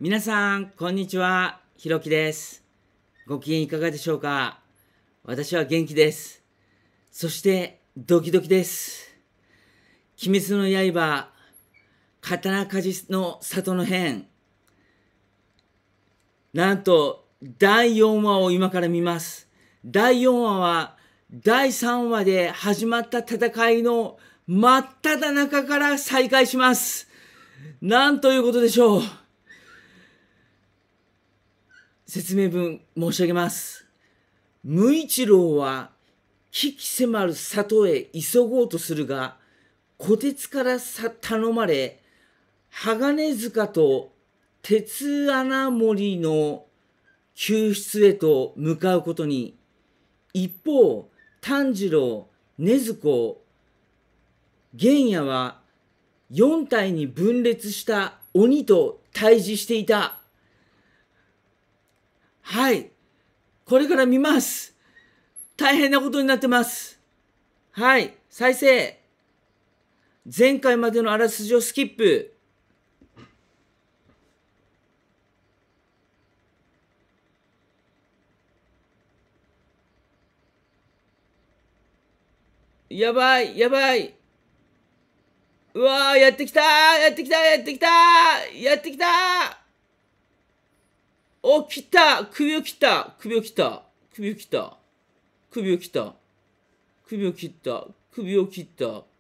皆さん、こんにちは。ひろきです。ご機嫌いかがでしょうか？私は元気です。そして、ドキドキです。鬼滅の刃、刀鍛冶の里の編。なんと、第4話を今から見ます。第4話は、第3話で始まった戦いの真っ只中から再開します。なんということでしょう。説明文申し上げます。無一郎は鬼気迫る里へ急ごうとするが、虎鉄から頼まれ、鋼塚と鉄穴森の救出へと向かうことに。一方、炭治郎、禰豆子、玄也は4体に分裂した鬼と対峙していた。はい。これから見ます。大変なことになってます。はい。再生。前回までのあらすじをスキップ。やばい、やばい。うわー、やってきたー、やってきたー、やってきたー、やってきたー。お、切った、首を切った、首を切った、首を切った、首を切った、首を切った、首を切った。あ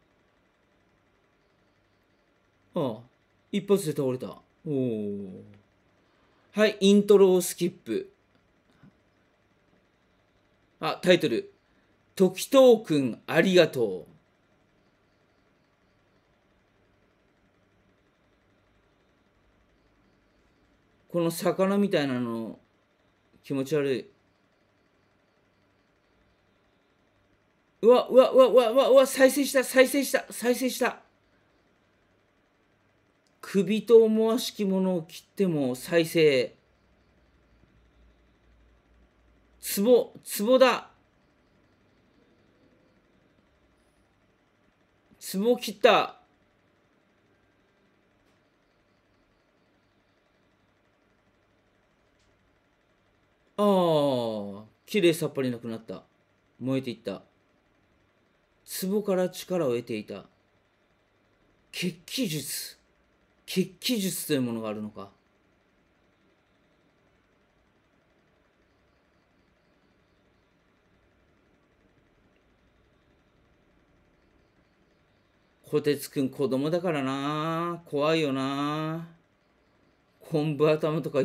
あ、一発で倒れた。おお。はい、イントロをスキップ。あ、タイトル。時藤くんありがとう。この魚みたいなの気持ち悪い。うわ、うわ、うわ、うわ、うわ、うわ、再生した、再生した、再生した。首と思わしきものを切っても再生。ツボ、ツボだ。ツボ切った。ああ、きれいさっぱりなくなった。燃えていった。壺から力を得ていた。血気術。血気術というものがあるのか。こてつくん子供だからな。怖いよな。昆布頭とか言って。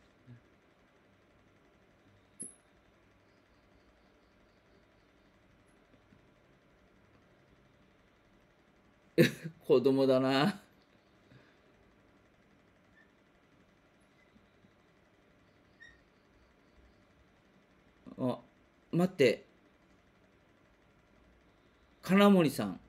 子供だな。あ、待って。金森さん。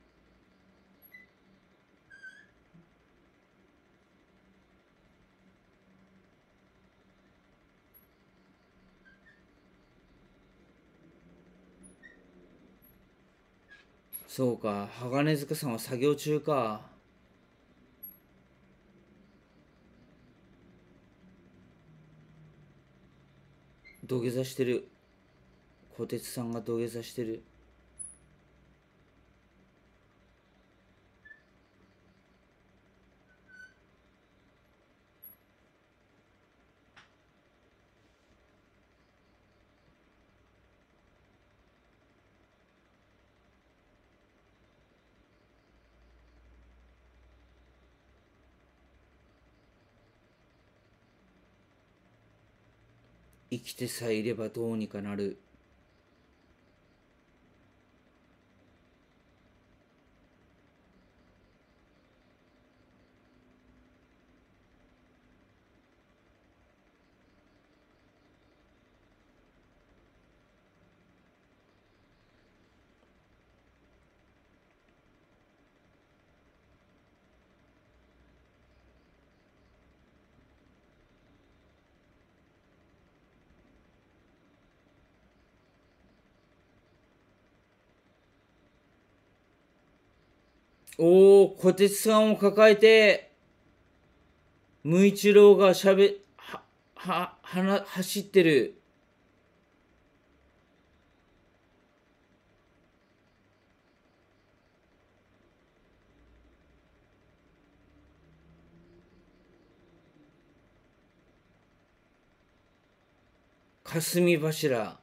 そうか、鋼塚さんは作業中か。土下座してる。小鉄さんが土下座してる。生きてさえいればどうにかなる。おお、小鉄さんを抱えて、 無一郎が走ってる。霞柱。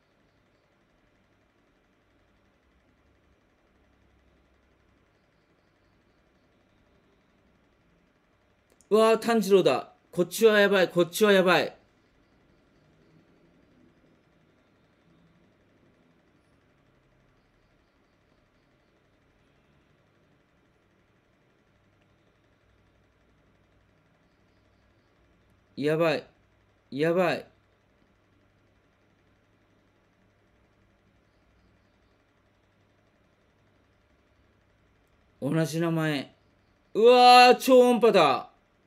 うわー、炭治郎だ。こっちはやばい、こっちはやばい。やばい、やばい。同じ名前。うわー、超音波だ。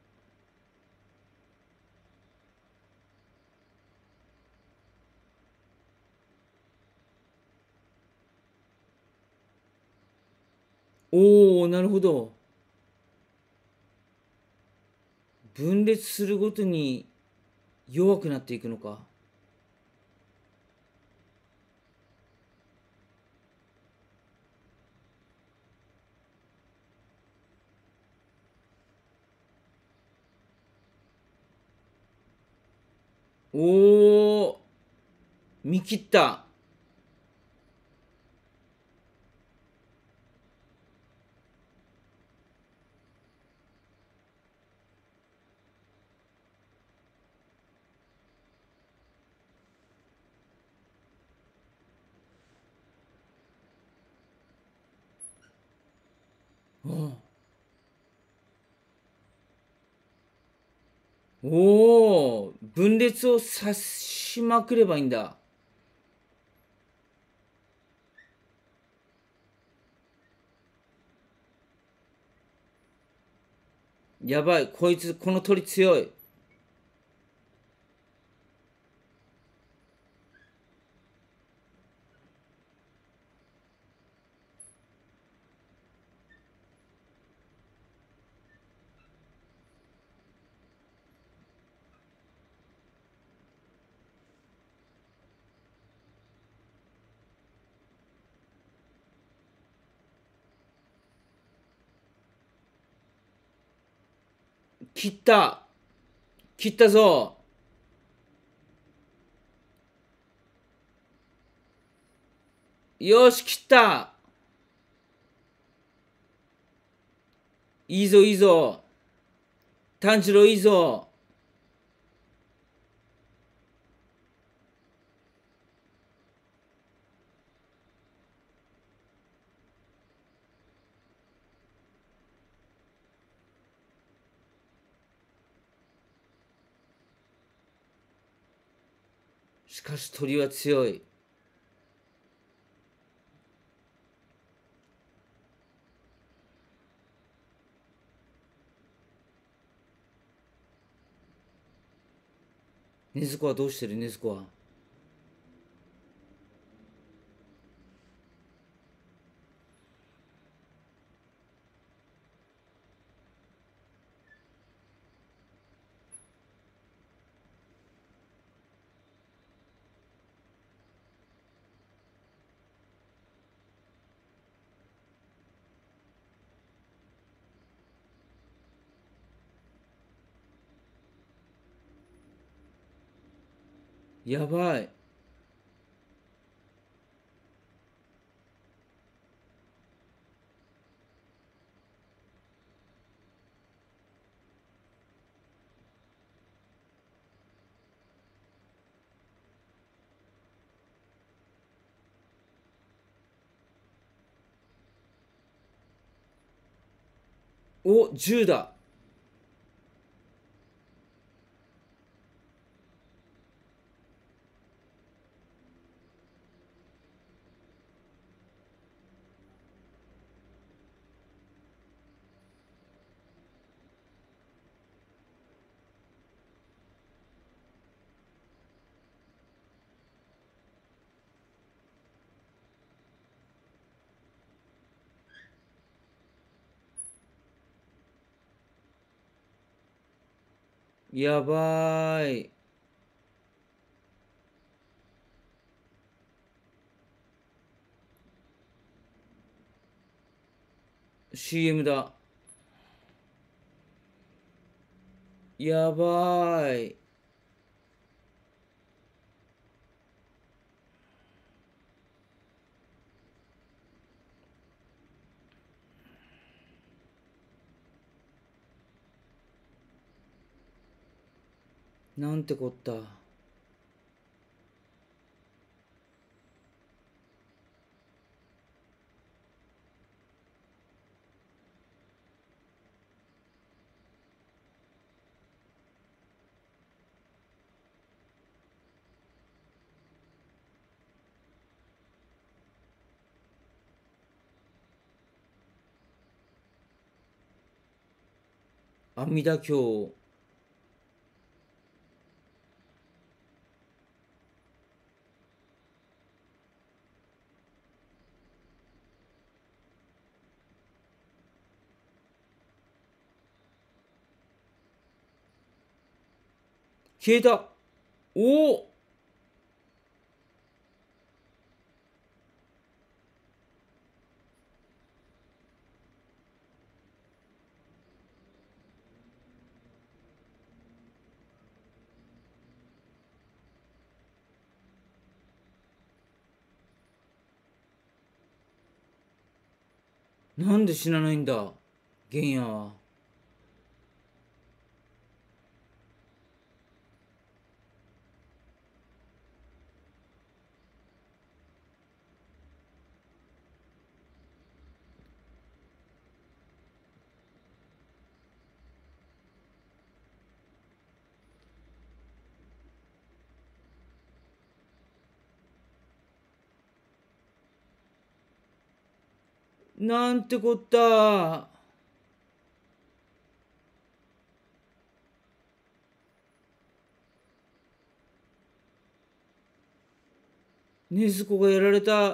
おお、なるほど。分裂するごとに弱くなっていくのか。おお、見切った。おお、分裂をさしまくればいいんだ。やばい、こいつ、この鳥強い。切った。切ったぞ。よし、切った。いいぞ、いいぞ。炭治郎いいぞ。しかし鳥は強い。禰豆子はどうしてる？禰豆子は。やばい。お、銃だ。 やばーい。CM だ。やばーい。なんてこった。阿弥陀経。消えた。おお。なんで死なないんだ、玄也は。なんてこった。禰豆子がやられた。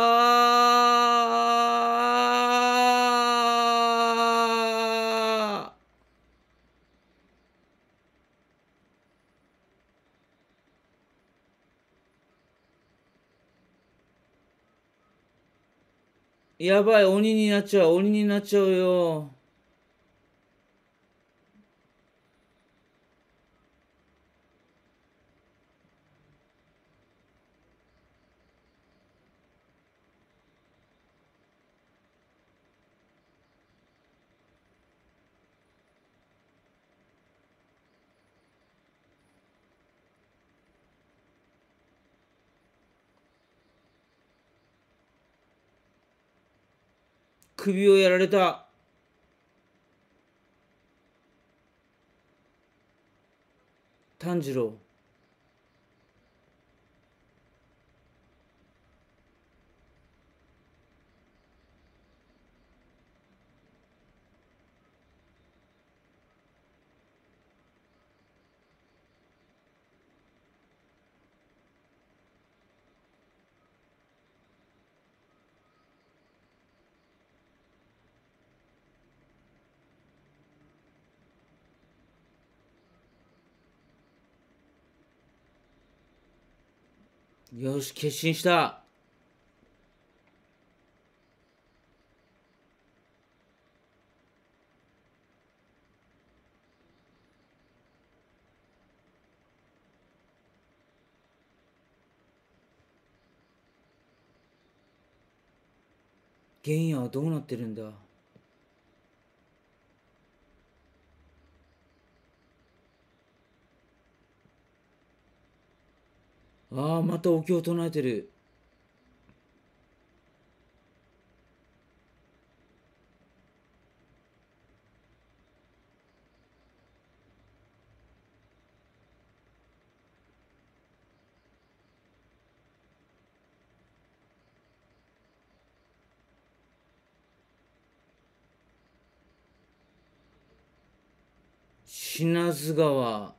やばい、鬼になっちゃう、鬼になっちゃうよ。首をやられた。炭治郎。よし、決心した。玄也はどうなってるんだ。ああ、またお経を唱えてる。品津川。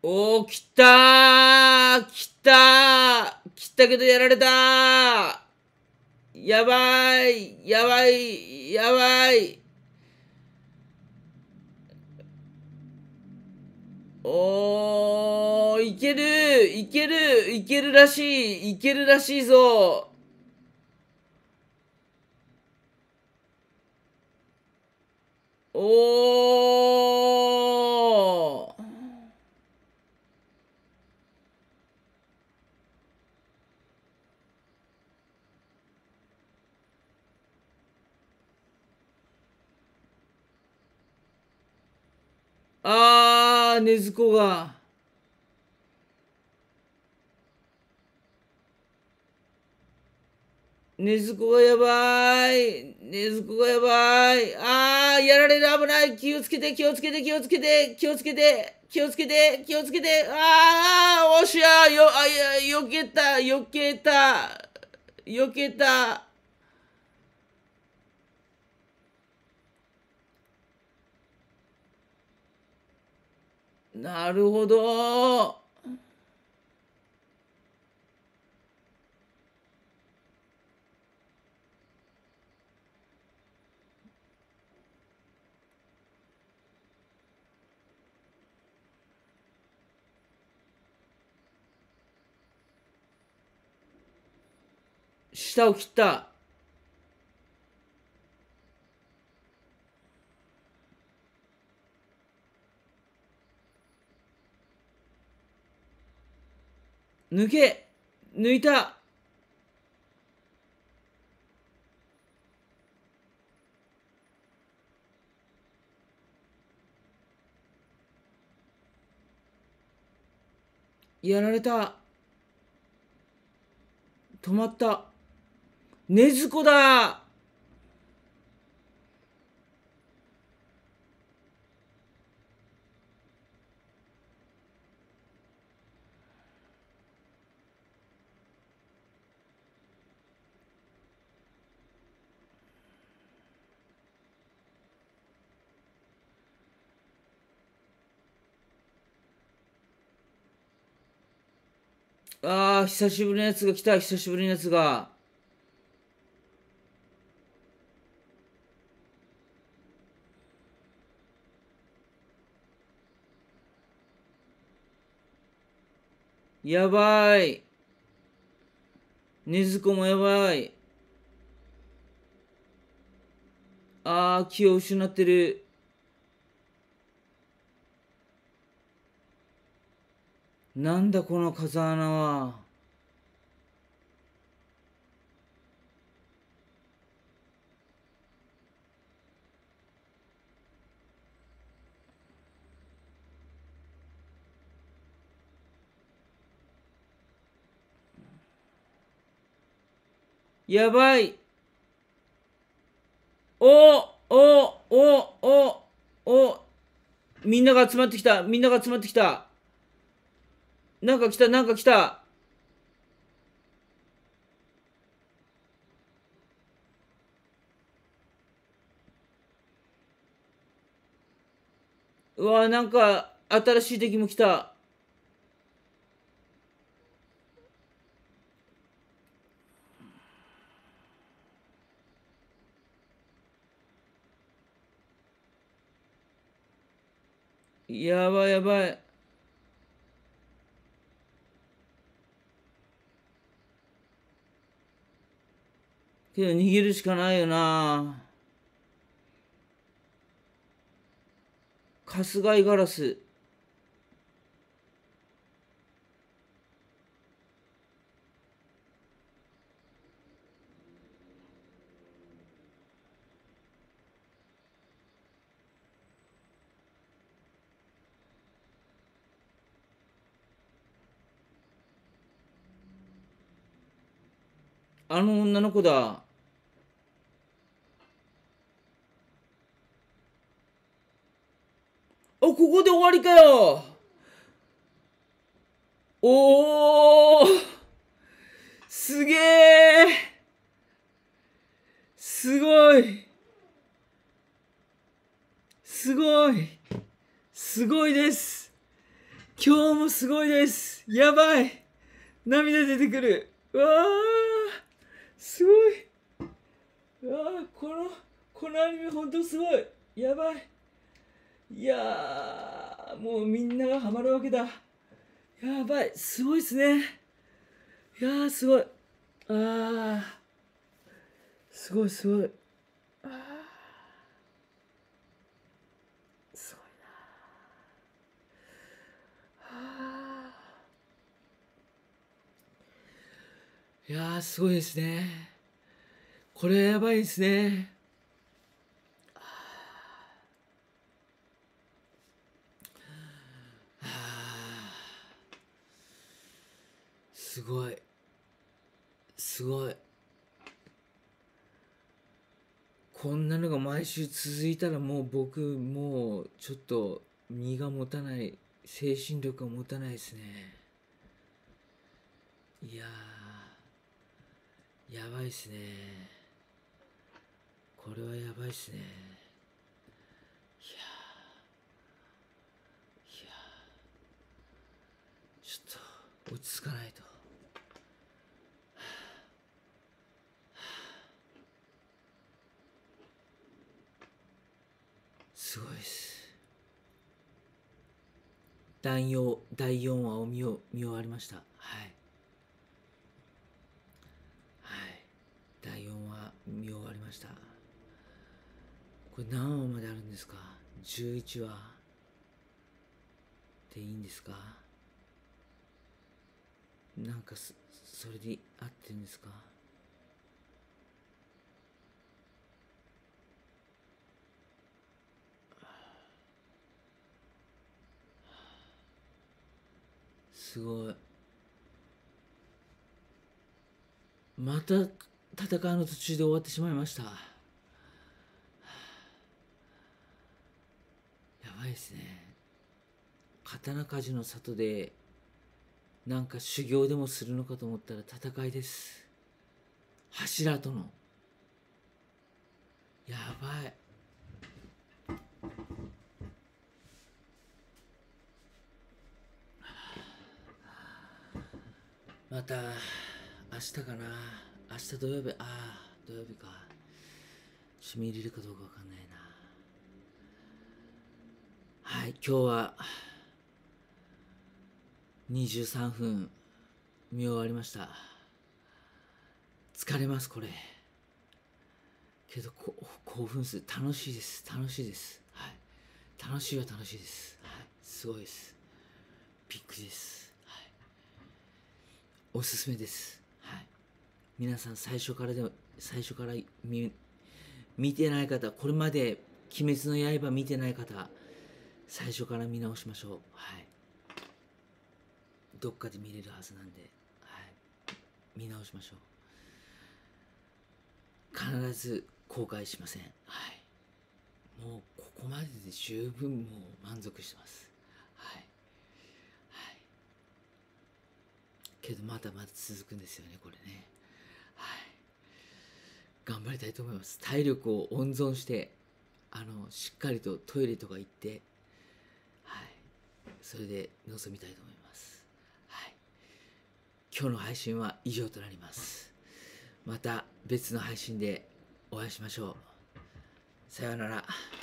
おー、来たー、来たー、来たけどやられたー。やばい、やばい、やばい。おー、いける、いける、いけるらしい、いけるらしいぞ。おー。あー、禰豆子が。禰豆子がやばい。禰豆子がやばい。あー、やられる、危ない。気をつけて、気をつけて、気をつけて、気をつけて、気をつけて、気をつけて。あー、おっしゃ、よけた、よけた、よけた。なるほど。下を切った。抜いた。やられた。止まった。禰豆子だ。あー、久しぶりのやつが来た。久しぶりのやつが。やばい。禰豆子もやばい。あー、気を失ってる。なんだこの風穴は。やばい。おおおおおみんなが集まってきた。みんなが集まってきた。なんか来た、なんか来た。うわ、なんか新しい敵も来た。やばいやばい。けど逃げるしかないよな。春日井ガラス。あの女の子だ。お、ここで終わりかよ。おー、すげえ。すごい。すごい。すごいです。 今日もすごいです。やばい。涙出てくる。うわー、すごい。うわー、このアニメほんとすごい。やばい。いやー、もうみんながハマるわけだ。やばい。すごいっすね。いやー、すごい。あー、すごいすごい。あー、すごいな。いやー、すごいですね。これやばいですね。あー、すごい。すごい。こんなのが毎週続いたらもう僕もうちょっと身が持たない、精神力が持たないですね。いやー、やばいっすね。これはやばいっすね。いやー、いやー、ちょっと落ち着かないと。すごいっす。第4話を見終わりました。はい。はい。第4話見終わりました。これ何話まであるんですか？ 11 話でいいんですか？なんかそれで合ってるんですか？すごい。また戦いの途中で終わってしまいました。やばいですね。刀鍛冶の里でなんか修行でもするのかと思ったら戦いです。柱との。やばい。また明日かな。明日土曜日、土曜日か。締め入れるかどうかわかんないな。はい、今日は23分見終わりました。疲れますこれ。けど興奮する。楽しいです。楽しいです。はい。楽しいは楽しいです。はい。すごいです。びっくりです。はい。おすすめです。はい。皆さん最初から見てない方、これまで鬼滅の刃見てない方、最初から見直しましょう。はい。どっかで見れるはずなんで、はい。見直しましょう。必ず後悔しません。はい。もうここまでで十分もう満足してます。はい。はい。けどまだまだ続くんですよね、これね。はい。頑張りたいと思います。体力を温存して、しっかりとトイレとか行って、はい。それで臨みたいと思います。はい。今日の配信は以上となります。また別の配信でお会いしましょう。さようなら。